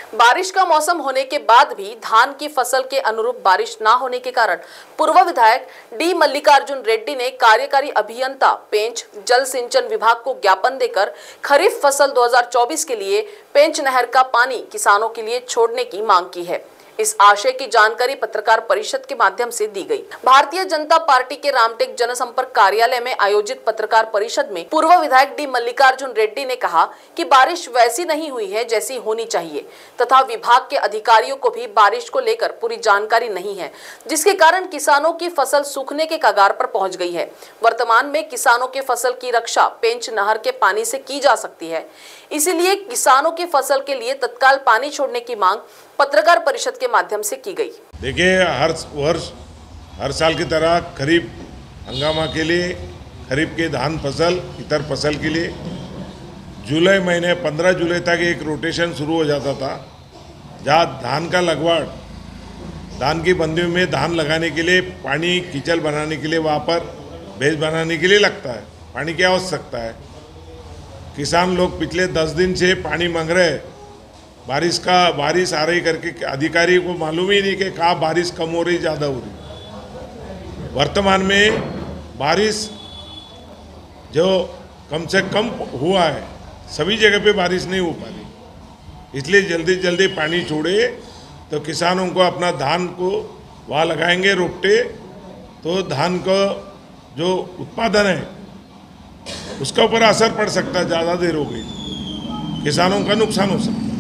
बारिश का मौसम होने के बाद भी धान की फसल के अनुरूप बारिश न होने के कारण पूर्व विधायक डी मल्लिकार्जुन रेड्डी ने कार्यकारी अभियंता पेंच जल सिंचन विभाग को ज्ञापन देकर खरीफ फसल 2024 के लिए पेंच नहर का पानी किसानों के लिए छोड़ने की मांग की है। इस आशय की जानकारी पत्रकार परिषद के माध्यम से दी गई। भारतीय जनता पार्टी के रामटेक जनसंपर्क कार्यालय में आयोजित पत्रकार परिषद में पूर्व विधायक डी मल्लिकार्जुन रेड्डी ने कहा कि बारिश वैसी नहीं हुई है जैसी होनी चाहिए तथा विभाग के अधिकारियों को भी बारिश को लेकर पूरी जानकारी नहीं है, जिसके कारण किसानों की फसल सूखने के कगार पर पहुंच गई है। वर्तमान में किसानों के फसल की रक्षा पेंच नहर के पानी से की जा सकती है, इसीलिए किसानों की फसल के लिए तत्काल पानी छोड़ने की मांग पत्रकार परिषद के माध्यम से की गई। देखिए, हर साल की तरह खरीफ हंगामा के लिए, खरीफ के धान फसल, इतर फसल के लिए जुलाई महीने 15 जुलाई तक एक रोटेशन शुरू हो जाता था, जहाँ धान का लगवाड़, धान की बंदियों में धान लगाने के लिए पानी कीचल बनाने के लिए, वहाँ पर भेज बनाने के लिए लगता है। पानी की आवश्यकता है। किसान लोग पिछले 10 दिन से पानी मांग रहे हैं। बारिश आ रही करके अधिकारी को मालूम ही नहीं कि कहाँ बारिश कम हो रही, ज़्यादा हो रही। वर्तमान में बारिश जो कम से कम हुआ है, सभी जगह पे बारिश नहीं हो पा रही, इसलिए जल्दी जल्दी पानी छोड़े तो किसानों को अपना धान को वहाँ लगाएंगे रोपटे, तो धान का जो उत्पादन है उसका ऊपर असर पड़ सकता है। ज़्यादा देर हो गई, किसानों का नुकसान हो सकता है।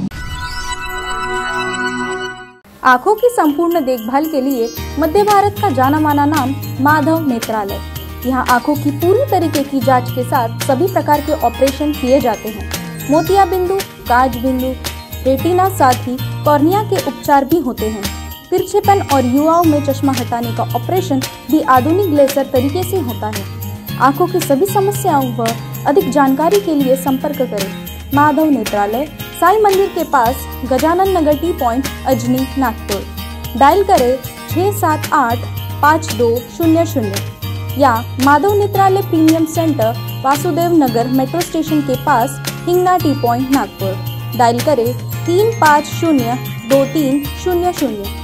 आँखों की संपूर्ण देखभाल के लिए मध्य भारत का जाना माना नाम माधव नेत्रालय। यहाँ आँखों की पूरी तरीके की जांच के साथ सभी प्रकार के ऑपरेशन किए जाते हैं। मोतिया बिंदु, काज बिंदु, रेटिना, साथ ही कॉर्निया के उपचार भी होते हैं। तिरछेपन और युवाओं में चश्मा हटाने का ऑपरेशन भी आधुनिक लेजर तरीके से होता है। आँखों की सभी समस्याओं व अधिक जानकारी के लिए संपर्क करें माधव नेत्रालय, साई मंदिर के पास, Gajanan Nagar T point, Ajni, Nagpur. Dial करें 678-5200 या Madhav Netralaya premium centre, Vasudev Nagar metro station के पास, Hingna T point, Nagpur. Dial करें 350-2300।